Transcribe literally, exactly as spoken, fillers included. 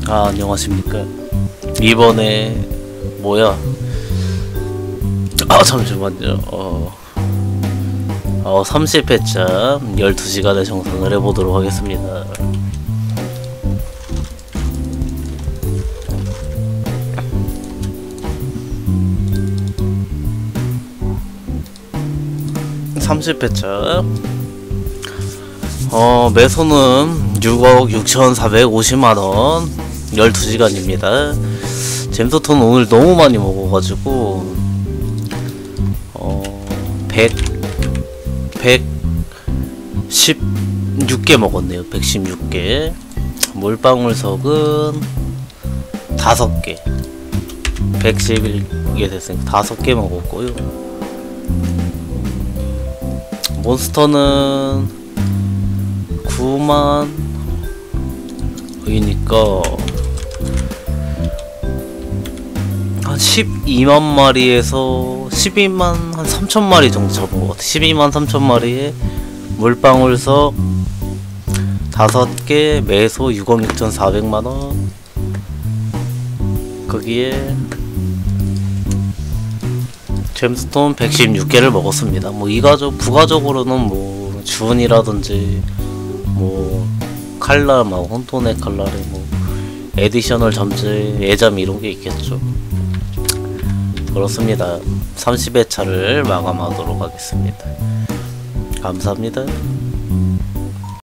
아, 안녕하십니까. 이번에 뭐야? 아, 잠시만요. 어, 어 삼십 회차 열두 시간의 정상을 해보도록 하겠습니다. 삼십 회차 어 매소는 육억 육천사백오십만원 열두 시간입니다. 잼스톤 오늘 너무 많이 먹어가지고 어 백 백십육 개 먹었네요. 백십육 개. 물방울석은 다섯 개. 백십일 개 됐으니까 다섯 개 먹었고요. 몬스터는 구만 여기니까 한 십이만 마리에서 십이만 한 삼천 마리 정도 잡은 것 같아. 십이만 삼천 마리에 물방울석 다섯 개, 매소 육억 육천사백만원, 거기에 잼스톤 백십육 개를 먹었습니다. 뭐 이가적 부가적으로는 뭐 주운이라든지 뭐 칼날, 막 혼돈의 칼날에 뭐 에디셔널 잠재, 예잠 이런 게 있겠죠. 그렇습니다. 삼십 회차를 마감하도록 하겠습니다. 감사합니다.